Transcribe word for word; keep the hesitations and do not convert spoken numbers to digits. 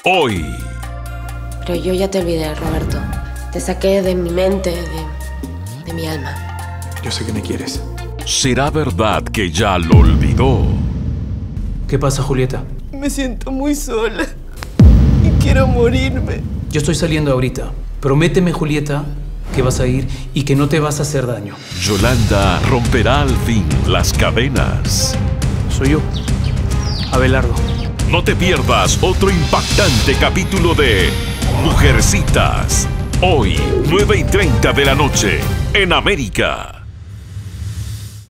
Hoy. Pero yo ya te olvidé, Roberto. Te saqué de mi mente, de, de mi alma. Yo sé que me quieres. ¿Será verdad que ya lo olvidó? ¿Qué pasa, Julieta? Me siento muy sola y quiero morirme. Yo estoy saliendo ahorita. Prométeme, Julieta, que vas a ir y que no te vas a hacer daño. Yolanda romperá al fin las cadenas. Soy yo, Abelardo. No te pierdas otro impactante capítulo de Mujercitas. Hoy, nueve y treinta de la noche, en América.